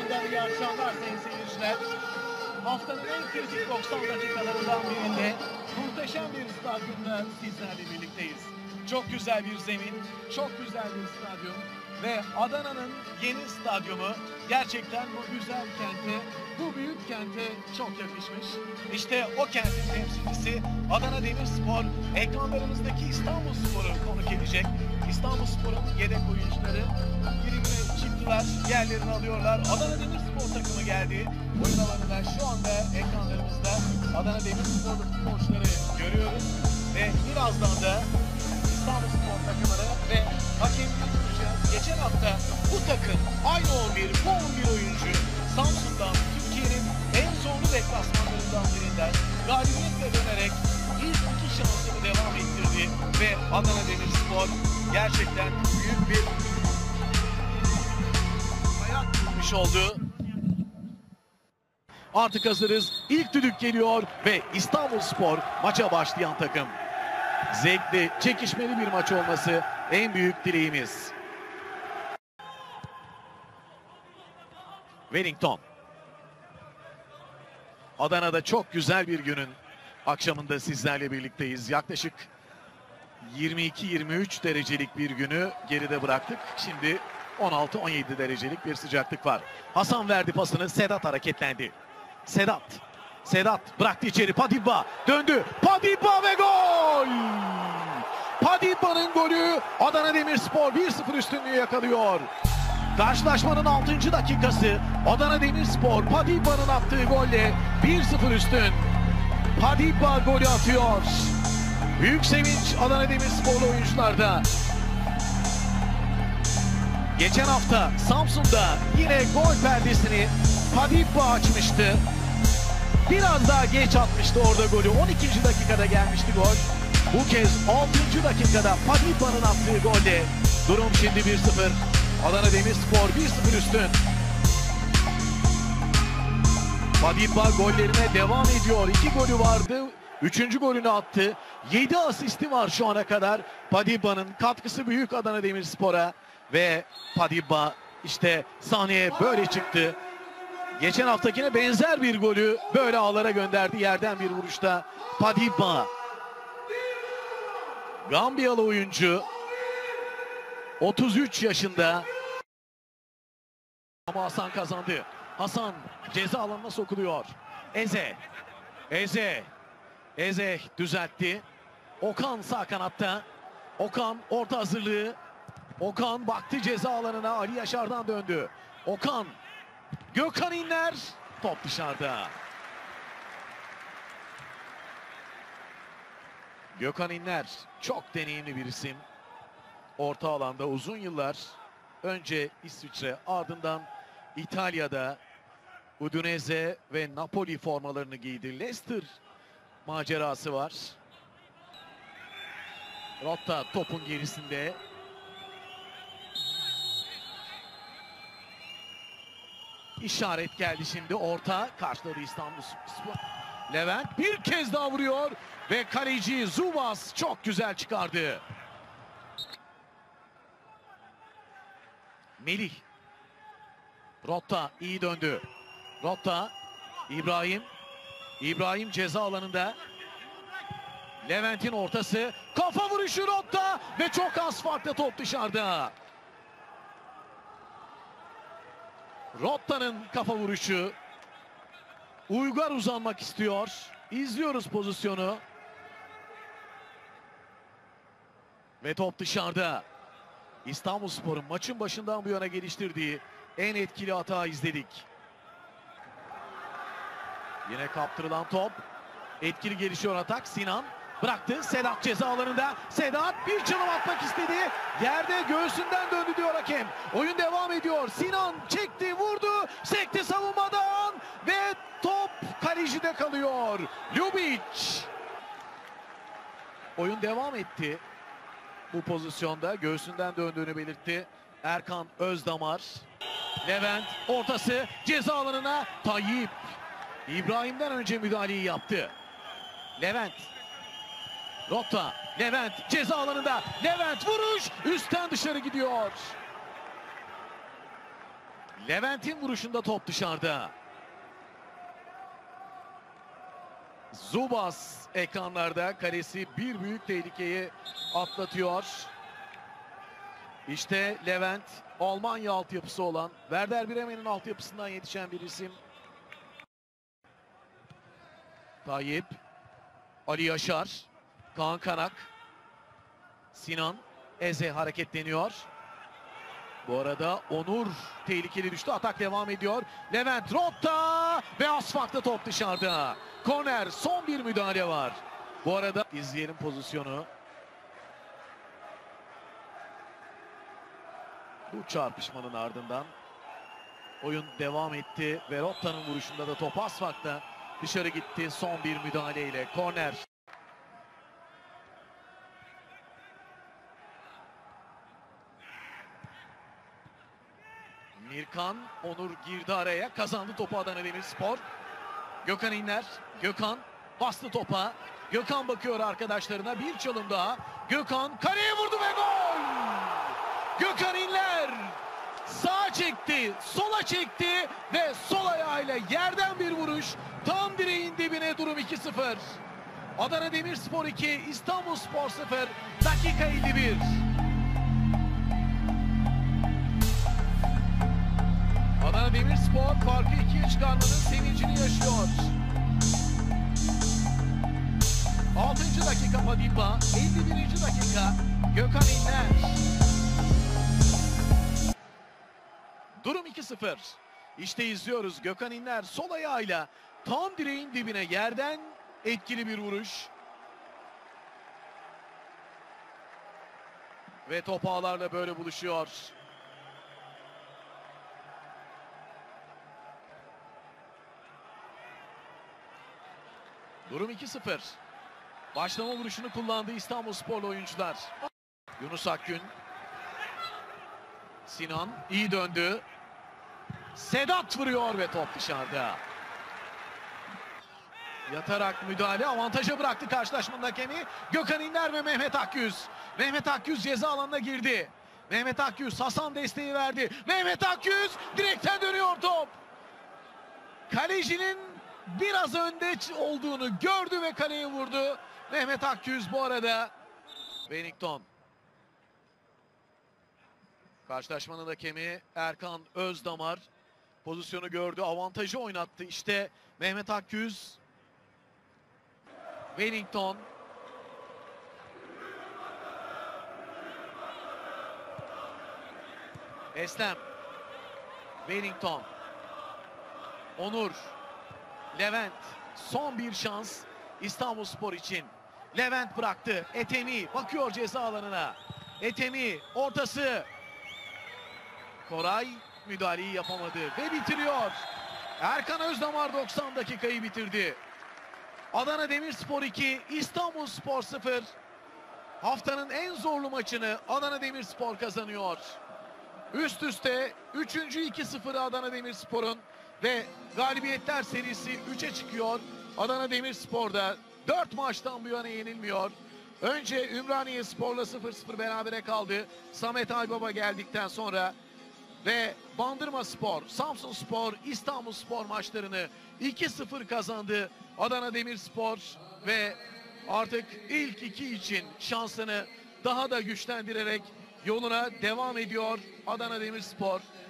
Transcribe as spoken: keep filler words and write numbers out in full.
Yeniden iyi akşamlar sayın seyirciler. Haftanın en kritik doksan dakikalarından birinde muhteşem bir stadyumda sizlerle birlikteyiz. Çok güzel bir zemin, çok güzel bir stadyum ve Adana'nın yeni stadyumu gerçekten bu güzel kente, bu büyük kente çok yakışmış. İşte o kentin temsilcisi Adana Demirspor ekranlarımızdaki İstanbulspor'u konuk edecek. İstanbulspor'un yedek oyuncuları birbirine çıktılar, yerlerini alıyorlar. Adana Demirspor takımı geldi. Oyun alanında şu anda ekranlarımızda Adana Demirspor futbolcuları görüyoruz ve birazdan da İstanbulspor takımını ve hakemliği tutacağız. Geçen hafta bu takım aynı on bir, bu on bir oyuncu Samsun'dan, Türkiye'nin en zorlu deplasmanlarından birinden galibiyetle dönerek ilk iki şansını devam ettirdi ve Adana Demirspor gerçekten büyük bir hayat kurmuş oldu. Artık hazırız. İlk düdük geliyor ve İstanbulspor maça başlayan takım. Zevkli, çekişmeli bir maç olması en büyük dileğimiz. Wellington. Adana'da çok güzel bir günün akşamında sizlerle birlikteyiz. Yaklaşık yirmi iki yirmi üç derecelik bir günü geride bıraktık. Şimdi on altı on yedi derecelik bir sıcaklık var. Hasan verdi pasını, Sedat hareketlendi. Sedat. Sedat bıraktı içeri, Padibba döndü. Padibba ve gol! Padibba'nın golü, Adana Demirspor bir sıfır üstünlüğü yakalıyor. Karşılaşmanın altıncı dakikası, Adana Demirspor Padibba'nın attığı golle bir sıfır üstün. Padibba golü atıyor. Büyük sevinç Adana Demirsporlu oyuncularda. Geçen hafta Samsun'da yine gol perdesini Padibba açmıştı. Biraz daha geç atmıştı orada golü. on ikinci dakikada gelmişti gol. Bu kez altıncı dakikada Padibba'nın attığı golle durum şimdi bir sıfır. Adana Demirspor bir sıfır üstün. Padibba gollerine devam ediyor. İki golü vardı. Üçüncü golünü attı. Yedi asisti var şu ana kadar. Padibba'nın katkısı büyük Adana Demirspor'a. Ve Padibba işte sahneye böyle çıktı. Geçen haftakine benzer bir golü böyle ağlara gönderdi yerden bir vuruşta. Padibba. Gambiyalı oyuncu. otuz üç yaşında. Ama Hasan kazandı. Hasan ceza alanına sokuluyor. Eze. Eze. Eze düzeltti. Okan sağ kanatta. Okan orta hazırlığı. Okan baktı ceza alanına. Ali Yaşar'dan döndü. Okan. Gökhan İnler. Top dışarıda. Gökhan İnler çok deneyimli bir isim. Orta alanda uzun yıllar önce İsviçre, ardından İtalya'da Udinese ve Napoli formalarını giydi. Leicester macerası var. Rotta topun gerisinde. İşaret geldi şimdi, orta karşıladı İstanbulspor. Levent bir kez daha vuruyor ve kaleci Zubas çok güzel çıkardı. Melih. Rotta iyi döndü. Rotta. İbrahim. İbrahim ceza alanında. Levent'in ortası. Kafa vuruşu Rotta ve çok az farklı top dışarıda. Rotta'nın kafa vuruşu. Uygar uzanmak istiyor. İzliyoruz pozisyonu. Ve top dışarıda. İstanbulspor'un maçın başından bu yana geliştirdiği en etkili hata izledik. Yine kaptırılan top. Etkili gelişiyor atak. Sinan bıraktı. Sedat ceza alanında. Sedat bir çalım atmak istedi. Yerde göğsünden döndü diyor hakem. Oyun devam ediyor. Sinan çekti, vurdu. Sekti savunmadan ve top kalecide kalıyor. Ljubic. Oyun devam etti. Bu pozisyonda göğsünden döndüğünü belirtti Erkan Özdamar. Levent ortası ceza alanına. Tayyip İbrahim'den önce müdahaleyi yaptı. Levent. Rotta. Levent ceza alanında. Levent vuruş üstten dışarı gidiyor. Levent'in vuruşunda top dışarıda. Zubas ekranlarda, kalesi bir büyük tehlikeyi atlatıyor. İşte Levent, Almanya altyapısı olan, Werder Bremen'in altyapısından yetişen bir isim. Tayyip, Ali Yaşar, Kaan Kanak, Sinan, Eze hareketleniyor. Bu arada Onur tehlikeli düştü. Atak devam ediyor. Levent rotta ve asfaltta top dışarıda. Korner, son bir müdahale var. Bu arada izleyelim pozisyonu. Bu çarpışmanın ardından oyun devam etti ve Rotta'nın vuruşunda da top asfaltta dışarı gitti. Son bir müdahaleyle korner. Mirkan, Onur girdi araya, kazandı topu Adana Demirspor. Gökhan İnler, Gökhan bastı topa. Gökhan bakıyor arkadaşlarına, bir çalım daha. Gökhan kaleye vurdu ve gol! Gökhan İnler sağa çekti, sola çekti ve sol ayağıyla yerden bir vuruş. Tam direğin dibine, durum iki sıfır. Adana Demirspor iki, İstanbulspor sıfır, dakika elli bir. Adana Demirspor farkı ikiye çıkarmanın sevincini yaşıyor. altıncı dakika Padimba, elli birinci dakika Gökhan İnler. Durum iki sıfır. İşte izliyoruz, Gökhan İnler sol ayağıyla tam direğin dibine yerden etkili bir vuruş. Ve top ağlarla böyle buluşuyor. Durum iki sıfır. Başlama vuruşunu kullandı İstanbulsporlu oyuncular. Yunus Akgün. Sinan iyi döndü. Sedat vuruyor ve top dışarıda. Yatarak müdahale, avantaja bıraktı karşılaşmanın hakemi. Gökhan İnler ve Mehmet Akgüz. Mehmet Akgüz ceza alanına girdi. Mehmet Akgüz Hasan desteği verdi. Mehmet Akgüz direkten dönüyor top. Kalecinin biraz önde olduğunu gördü ve kaleye vurdu. Mehmet Akgüz bu arada. Wellington. Karşılaşmanın hakemi Erkan Özdamar pozisyonu gördü, avantajı oynattı. İşte Mehmet Akgüz. Wellington. Eslem. Wellington. Onur. Levent. Son bir şans İstanbulspor için. Levent bıraktı. Etemi bakıyor ceza alanına. Etemi ortası. Koray müdahaleyi yapamadı ve bitiriyor. Erkan Özdamar doksan dakikayı bitirdi. Adana Demirspor iki, İstanbulspor sıfır. Haftanın en zorlu maçını Adana Demirspor kazanıyor. Üst üste üçüncü iki sıfırı Adana Demirspor'un ve galibiyetler serisi üçe çıkıyor. Adana Demirspor'da dört maçtan bu yana yenilmiyor. Önce Ümraniyespor'la sıfır sıfır berabere kaldı. Samet Aybaba geldikten sonra ve Bandırmaspor, Samsunspor, İstanbulspor maçlarını iki sıfır kazandı Adana Demirspor ve artık ilk iki için şansını daha da güçlendirerek yoluna devam ediyor Adana Demirspor.